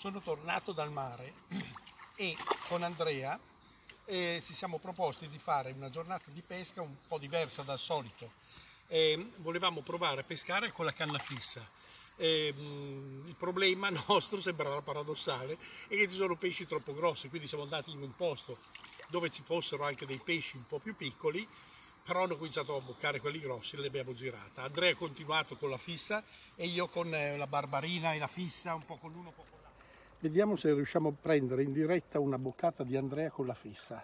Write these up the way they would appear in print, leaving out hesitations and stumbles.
sono tornato dal mare e con Andrea ci siamo proposti di fare una giornata di pesca un po' diversa dal solito. Volevamo provare a pescare con la canna fissa. Il problema nostro, sembrerà paradossale, è che ci sono pesci troppo grossi, quindi siamo andati in un posto dove ci fossero anche dei pesci un po' più piccoli, però hanno cominciato a boccare quelli grossi e li abbiamo girata. Andrea ha continuato con la fissa e io con la barbarina e la fissa, un po' con l'uno, un po' con l'altro. Vediamo se riusciamo a prendere in diretta una boccata di Andrea con la fissa.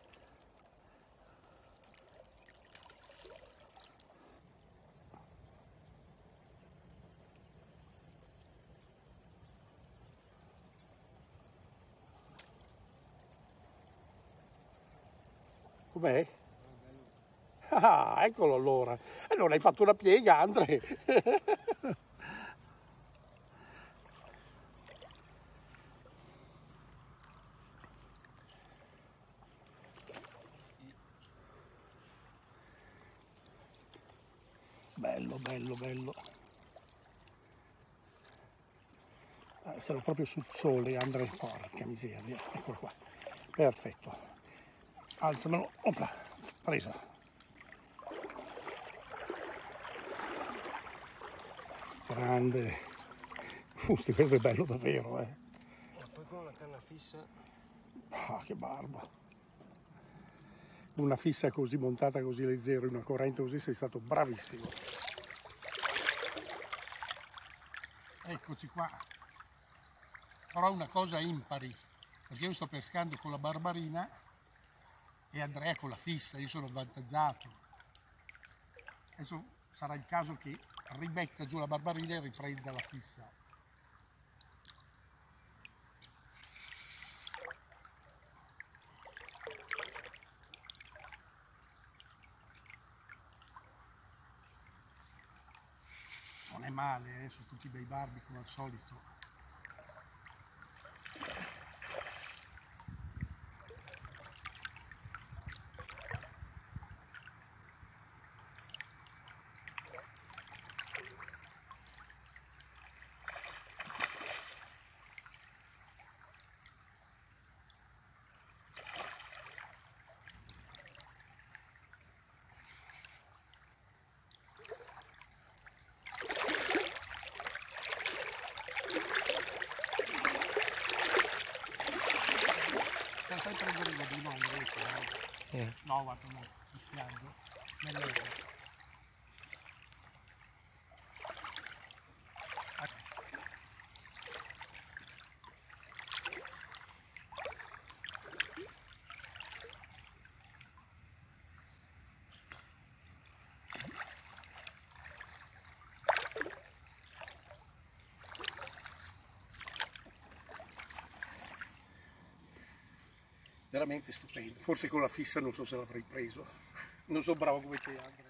Com'è? Ah, eccolo allora. E non hai fatto una piega, Andre. Bello, bello, bello. Sono proprio sul sole, Andre. Porca miseria. Eccolo qua. Perfetto. Alzamelo. Opla. Preso. Grande. Questo è bello davvero, E poi con la canna fissa. Ah, che barba. Una fissa così montata così leggero, in una corrente così, sei stato bravissimo. Eccoci qua. Però una cosa impari, perché io sto pescando con la barbarina e Andrea con la fissa, io sono avvantaggiato. Adesso sarà il caso che rimetta giù la barbarina e riprenda la fissa. Non è male, sono tutti bei barbi come al solito. Stai prendere il godino, Andrea? No, guarda, no, mi spiaggio. Nell'erba. Veramente stupendo. Forse con la fissa non so se l'avrei preso. Non sono bravo come te, Andrea.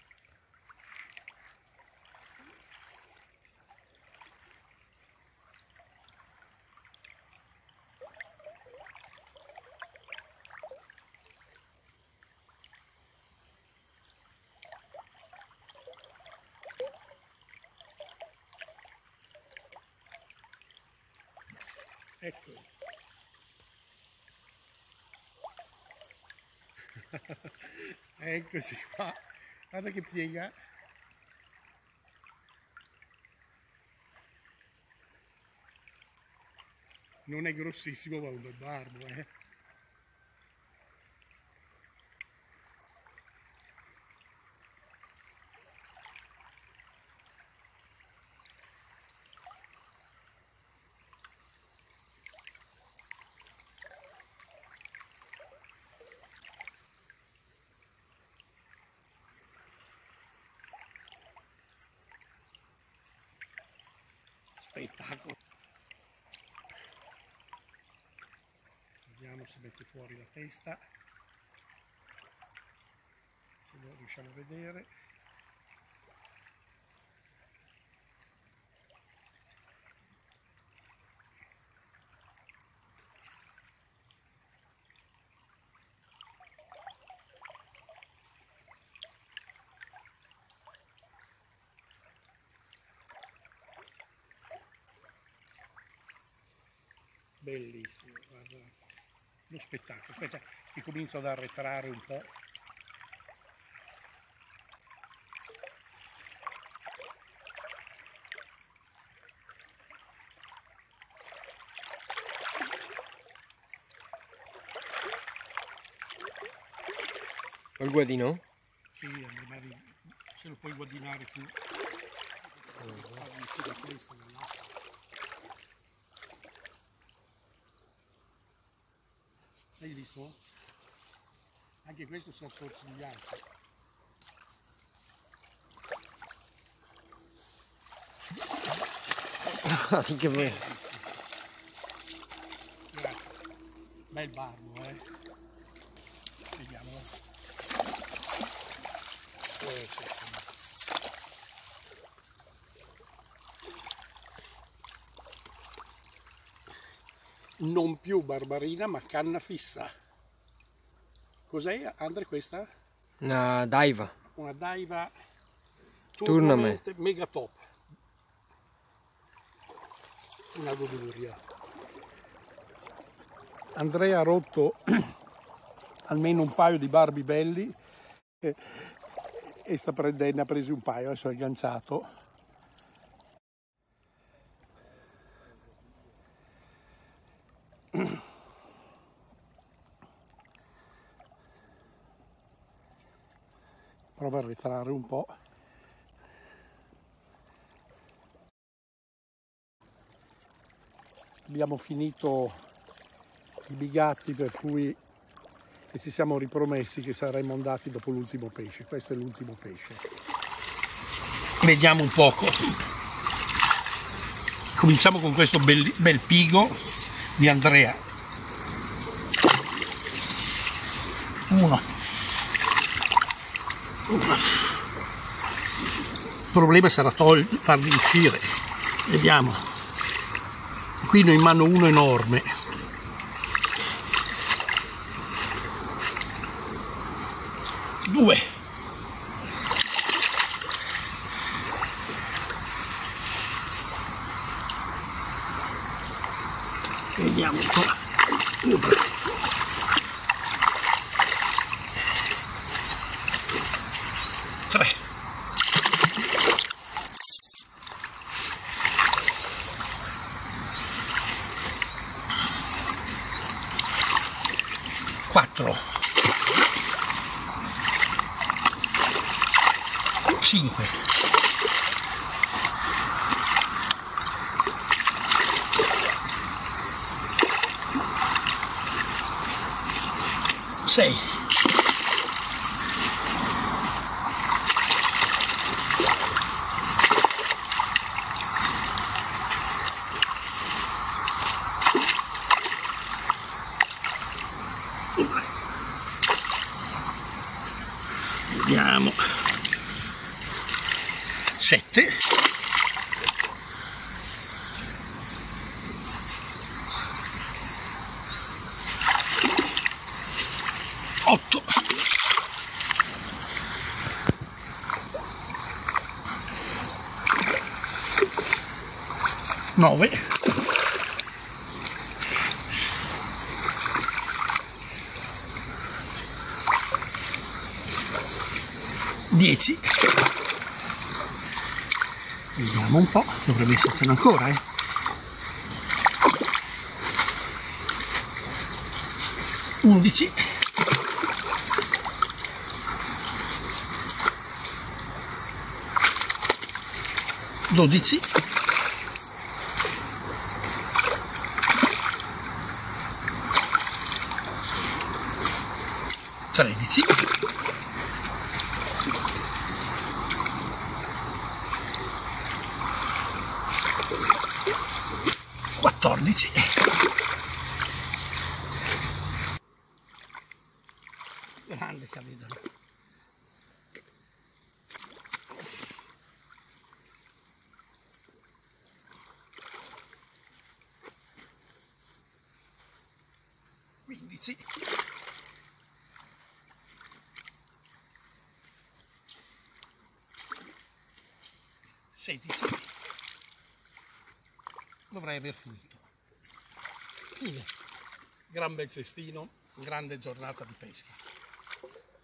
Ecco. Eccoci qua. Guarda che piega. Non è grossissimo, ma un bel barbo, Spettacolo. Vediamo se mette fuori la testa, se lo riusciamo a vedere. bellissimo, guarda, lo spettacolo. Aspetta che comincio ad arretrare un po'. Al guadino? Sì, magari se lo puoi guadagnare tu. Hai visto? Anche questo si è attorcigliato. Che bello. Grazie. Bel barbo, Vediamolo. Non più barbarina ma canna fissa. Cos'è, Andre, questa? Una daiva. Una Daiwa Tournament Mega Top. Una goduria. Andrea ha rotto almeno un paio di barbi belli e sta prendendo, ne ha presi un paio, adesso è agganciato. Prova a ritrarre un po'. Abbiamo finito i bigatti, per cui ci siamo ripromessi che saremmo andati dopo l'ultimo pesce. Questo è l'ultimo pesce. Vediamo un poco. Cominciamo con questo bel pigo di Andrea. Uno. Il problema sarà farli uscire. Vediamo. Qui ne ho in mano uno enorme. Due. Vediamo un po'. Tre. Quattro. 5. 6. 7. 8. 9. 10. Vediamo un po', dovrebbe essercene ancora, 11. 12. 13. 14. Grande capitolo. 15. 16. Dovrei aver finito. Fine. Gran bel cestino, grande giornata di pesca.